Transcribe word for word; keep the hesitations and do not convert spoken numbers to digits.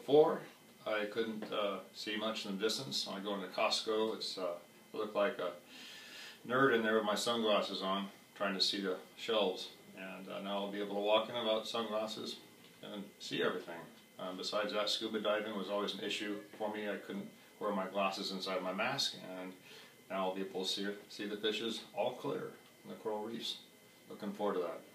Before, I couldn't uh, see much in the distance. When I go into Costco, it's uh, I look like a nerd in there with my sunglasses on, trying to see the shelves. And uh, now I'll be able to walk in without sunglasses and see everything. Um, besides that, scuba diving was always an issue for me. I couldn't wear my glasses inside my mask, and now I'll be able to see, see the fishes all clear in the coral reefs. Looking forward to that.